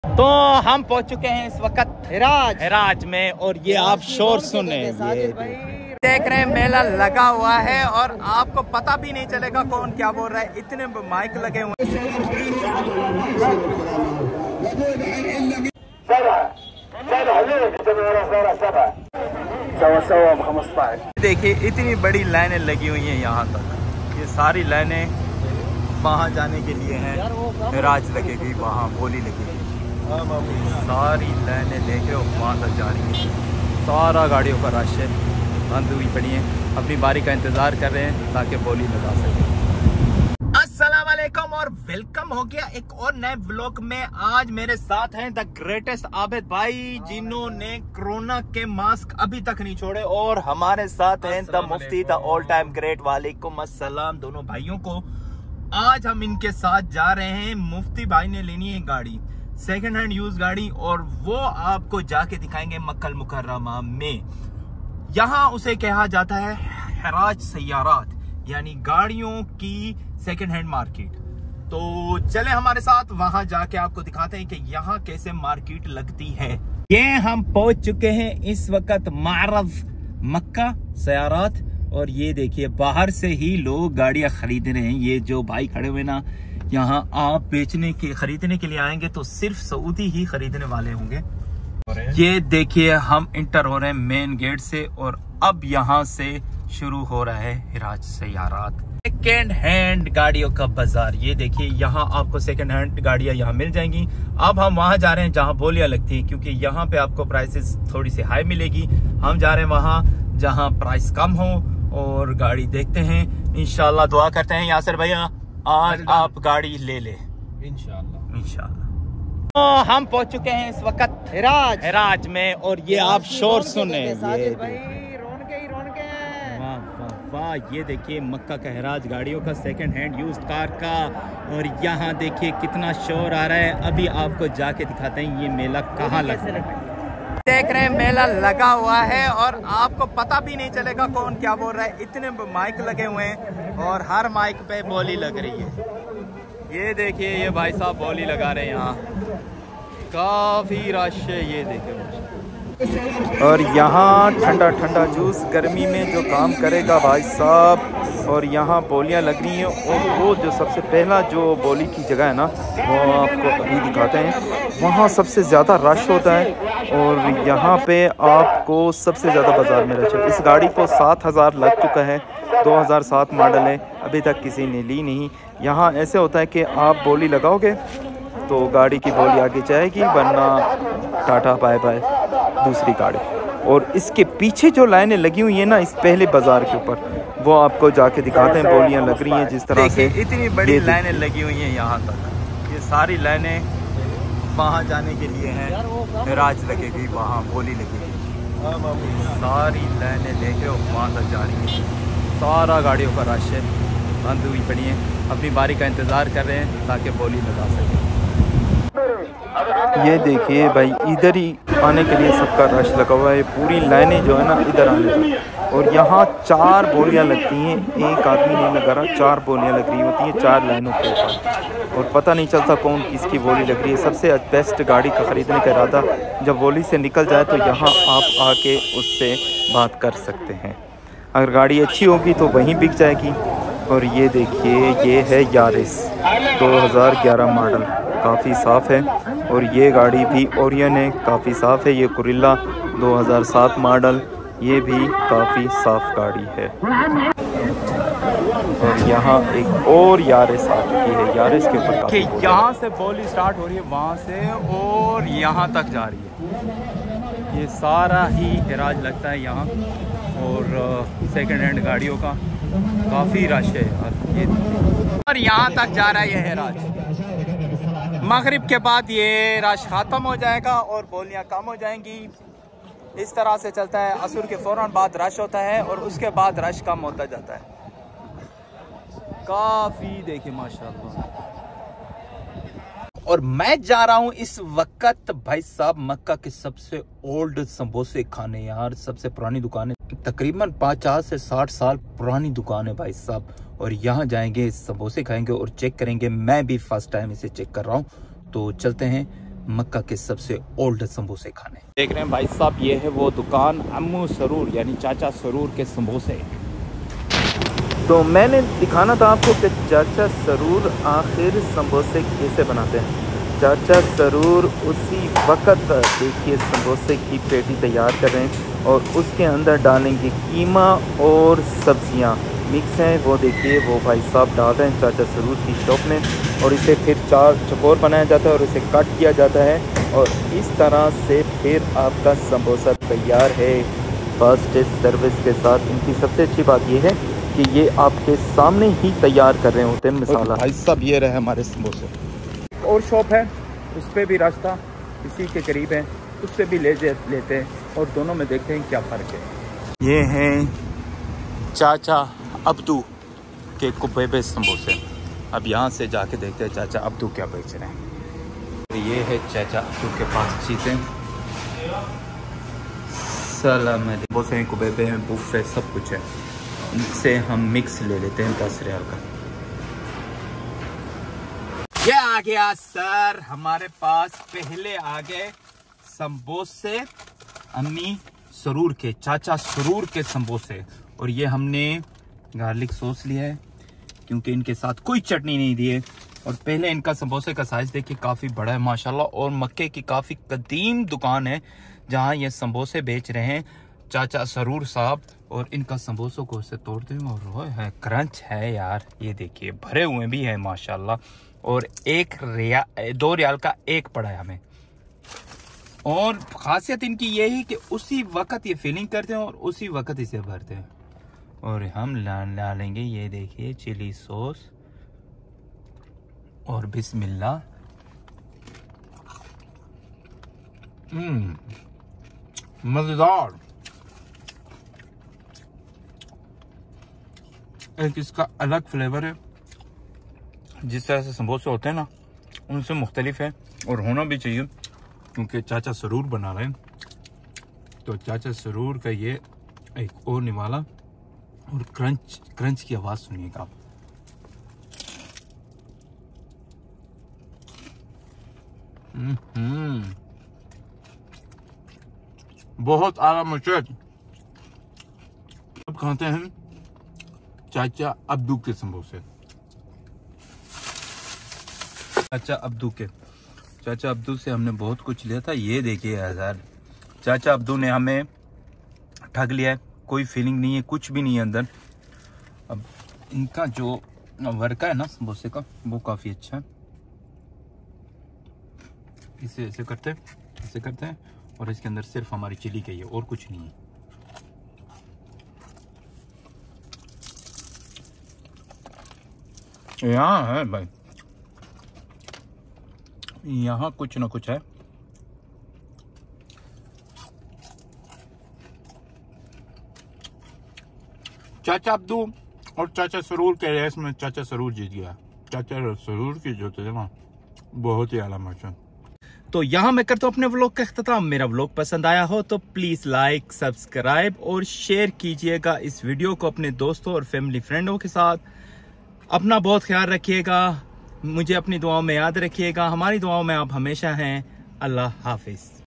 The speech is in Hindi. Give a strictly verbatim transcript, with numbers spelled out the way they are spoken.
तो हम पहुंच चुके हैं इस वक्त हिराज हिराज में, और ये आप शोर सुने, ये देख रहे हैं मेला लगा हुआ है और आपको पता भी नहीं चलेगा कौन क्या बोल रहा है, इतने माइक लगे हुए हैं। देखिए इतनी बड़ी लाइनें लगी हुई हैं यहाँ तक, ये सारी लाइनें वहाँ जाने के लिए हैं। हिराज लगेगी, वहाँ बोली लगेगी, सारी लाइनें देख रहे हो वहाँ तक जा रही है। सारा गाड़ियों का रश है, बंद हुई पड़ी है, अपनी बारी का इंतजार कर रहे हैं ताकि बोली लगा सके। अस्सलाम वालेकुम और वेलकम हो गया एक और नए व्लॉग में। आज मेरे साथ हैं द ग्रेटेस्ट आबिद भाई, जिन्होंने कोरोना के मास्क अभी तक नहीं छोड़े, और हमारे साथ हैं द मुफ्ती, द ऑल टाइम ग्रेट। वालेकुम अस्सलाम दोनों भाइयों को। आज हम इनके साथ जा रहे हैं, मुफ्ती भाई ने लेनी है गाड़ी, सेकंड हैंड यूज गाड़ी, और वो आपको जाके दिखाएंगे मक्कल मुकर्रमा में। यहाँ उसे कहा जाता है हिराज सैयारात, यानी गाड़ियों की सेकंड हैंड मार्केट। तो चले हमारे साथ, वहां जाके आपको दिखाते हैं कि यहाँ कैसे मार्केट लगती है। ये हम पहुंच चुके हैं इस वक्त मारव मक्का सैयारात, और ये देखिए बाहर से ही लोग गाड़ियां खरीद रहे हैं। ये जो भाई खड़े हुए ना, यहाँ आप बेचने के खरीदने के लिए आएंगे तो सिर्फ सऊदी ही खरीदने वाले होंगे। ये देखिए हम इंटर हो रहे हैं मेन गेट से, और अब यहाँ से शुरू हो रहा है हिराज सैयारात, सेकेंड हैंड गाड़ियों का बाजार। ये देखिए यहाँ आपको सेकेंड हैंड गाड़ियां यहाँ मिल जाएंगी। अब हम वहाँ जा रहे हैं जहाँ बोलियां लगती है, क्योंकि यहाँ पे आपको प्राइसेस थोड़ी सी हाई मिलेगी। हम जा रहे हैं वहाँ जहाँ प्राइस कम हो, और गाड़ी देखते हैं इंशाल्लाह। दुआ करते हैं यासिर भैया आज आप गाड़ी ले ले इंशाल्लाह इंशाल्लाह। तो हम पहुंच चुके हैं इस वक्त हिराज हिराज में, और ये आप शोर सुने, ये रौनके ही रौनके हैं। वाह वाह वाह, ये देखिए मक्का का हिराज गाड़ियों का सेकंड हैंड यूज कार का, और यहाँ देखिए कितना शोर आ रहा है। अभी आपको जाके दिखाते हैं ये मेला कहाँ लगा है। देख रहे हैं मेला लगा हुआ है और आपको पता भी नहीं चलेगा कौन क्या बोल रहा है, इतने माइक लगे हुए हैं और हर माइक पे बोली लग रही है। ये देखिए ये भाई साहब बोली लगा रहे हैं, यहाँ काफी रश है। ये देखिए, और यहाँ ठंडा ठंडा जूस गर्मी में जो काम करेगा भाई साहब। और यहाँ बोलियाँ लग रही हैं, और वो जो सबसे पहला जो बोली की जगह है ना, वो आपको अभी दिखाते हैं। वहाँ सबसे ज़्यादा रश होता है, और यहाँ पे आपको सबसे ज़्यादा बाज़ार में रश है। इस गाड़ी को सात हज़ार लग चुका है, दो हज़ार सात मॉडल है, अभी तक किसी ने ली नहीं। यहाँ ऐसे होता है कि आप बोली लगाओगे तो गाड़ी की बोली आगे जाएगी, वरना टाटा बाय बाय दूसरी गाड़ी। और इसके पीछे जो लाइनें लगी हुई हैं ना, इस पहले बाज़ार के ऊपर, वो आपको जाके दिखाते हैं। बोलियां लग रही हैं जिस तरह से, इतनी बड़ी लाइनें लगी हुई हैं यहाँ तक। ये सारी लाइनें वहाँ जाने के लिए हैं। हिराज लगेगी, वहाँ बोली लगेगी, सारी लाइनें देख रहे हो वहाँ तक जा रही है। सारा गाड़ियों का रश है, बंद हुई पड़ी है, अपनी बारी का इंतज़ार कर रहे हैं ताकि बोली लगा सकें। ये देखिए भाई, इधर ही आने के लिए सबका रश लगा हुआ है, पूरी लाइनें जो है ना इधर आने की। और यहाँ चार बोलियां लगती हैं, एक आदमी नहीं लगा रहा, चार बोलियां लग रही होती हैं चार लाइनों के ऊपर, और पता नहीं चलता कौन किसकी बोली लग रही है। सबसे बेस्ट गाड़ी का ख़रीदने का इरादा जब बोली से निकल जाए तो यहाँ आप आके उससे बात कर सकते हैं। अगर गाड़ी अच्छी होगी तो वहीं बिक जाएगी। और ये देखिए ये है यारिस दो हज़ार ग्यारह मॉडल, काफ़ी साफ़ है। और ये गाड़ी भी ओरियन है, काफ़ी साफ़ है। ये कुरिल्ला दो हज़ार सात मॉडल, ये भी काफ़ी साफ़ गाड़ी है। और यहाँ एक और यारिस आ चुकी है, यारिस के ऊपर यहाँ से बोली स्टार्ट हो रही है, वहाँ से और यहाँ तक जा रही है। ये सारा ही हिराज लगता है यहाँ, और सेकंड हैंड गाड़ियों का काफ़ी रश है ये, और यहाँ तक जा रहा है ये हिराज। मगरिब के बाद ये रश ख़त्म हो जाएगा और बोलियाँ कम हो जाएंगी। इस तरह से चलता है, असर के फ़ौरन बाद रश होता है और उसके बाद रश कम होता जाता है। काफ़ी देखिए माशाल्लाह। और मैं जा रहा हूँ इस वक्त भाई साहब मक्का के सबसे ओल्ड समोसे खाने, यार सबसे पुरानी दुकान है, तकरीबन पचास से साठ साल पुरानी दुकान है भाई साहब। और यहाँ जाएंगे, समोसे खाएंगे और चेक करेंगे। मैं भी फर्स्ट टाइम इसे चेक कर रहा हूँ, तो चलते हैं मक्का के सबसे ओल्ड समोसे खाने। देख रहे हैं भाई साहब, ये है वो दुकान अम्मू सरूर यानी चाचा सरूर के समोसे। तो मैंने दिखाना था आपको कि चाचा सरूर आखिर समोसे कैसे बनाते हैं। चाचा सरूर उसी वक्त देखिए समोसे की पेटी तैयार कर रहे हैं और उसके अंदर डालेंगे कीमा और सब्जियां मिक्स हैं। वो देखिए वो भाई साहब डाल रहे हैं चाचा सरूर की शॉप में, और इसे फिर चार चकोर बनाया जाता है और इसे कट किया जाता है और इस तरह से फिर आपका समोसा तैयार है फर्स्ट सर्विस के साथ। इनकी सबसे अच्छी बात यह है कि ये आपके सामने ही तैयार कर रहे होते हैं मसाला। भाई साहब ये रहे हमारे समोसे। और शॉप है उस पर भी रास्ता इसी के करीब है, उससे भी ले लेते हैं और दोनों में देखते हैं क्या फ़र्क है। ये हैं चाचा अब्दू के कुबेबे समोसे। अब यहाँ से जाके देखते हैं चाचा अब्दू क्या बेच रहे हैं। ये है चाचा अब्दू के पास चीज़ें। सलाम समोसे हैं, कुबेबे हैं, बुफे सब कुछ है। इनसे हम मिक्स ले लेते हैं दस रियाल का। ये आ गया सर हमारे पास, पहले आ गए समोसे अम्मी सरूर के, चाचा सरूर के समोसे। और ये हमने गार्लिक सॉस लिया है क्योंकि इनके साथ कोई चटनी नहीं दी है। और पहले इनका समोसे का साइज देखिए काफ़ी बड़ा है माशाल्लाह, और मक्के की काफ़ी कदीम दुकान है जहाँ ये समोसे बेच रहे हैं चाचा सरूर साहब। और इनका समोसों को ऐसे तोड़ते हैं और वो है क्रंच है यार, ये देखिए भरे हुए भी है माशाल्लाह। और एक रिया दो रियाल का एक पड़ा है हमें। और खासियत इनकी ये है कि उसी वक्त ये फिलिंग करते हैं और उसी वक्त इसे भरते हैं। और हम डालेंगे ये देखिए चिली सॉस और बिस्मिल्लाह। हम्म मजेदार। एक इसका अलग फ्लेवर है, जिस तरह से समोसे होते हैं ना उनसे मुख्तलिफ है और होना भी चाहिए क्योंकि चाचा सरूर बना रहे हैं। तो चाचा सरूर का ये एक और निवाला और क्रंच क्रंच की आवाज़ सुनिएगा। हम्म बहुत आला मचद। अब खाते हैं चाचा अब्दू के समोसे। चाचा अब्दू के चाचा अब्दू से हमने बहुत कुछ लिया था। ये देखिए यार चाचा अब्दू ने हमें ठग लिया है, कोई फीलिंग नहीं है, कुछ भी नहीं है अंदर। अब इनका जो वर्का है ना समोसे का वो काफ़ी अच्छा है। इसे ऐसे करते हैं ऐसे करते हैं और इसके अंदर सिर्फ हमारी चिली का ही है और कुछ नहीं है। यहाँ है भाई, यहाँ कुछ ना कुछ है। चाचा अब्दू और चाचा सरूर के रेस में चाचा सरूर जीत गया। चाचा सरूर की जो थे ना बहुत ही आला मचा। तो यहाँ मैं करता हूँ अपने व्लॉग का इख्तिताम। मेरा व्लॉग पसंद आया हो तो प्लीज लाइक सब्सक्राइब और शेयर कीजिएगा इस वीडियो को अपने दोस्तों और फैमिली फ्रेंडों के साथ। अपना बहुत ख्याल रखिएगा, मुझे अपनी दुआओं में याद रखिएगा। हमारी दुआओं में आप हमेशा हैं। अल्लाह हाफिज।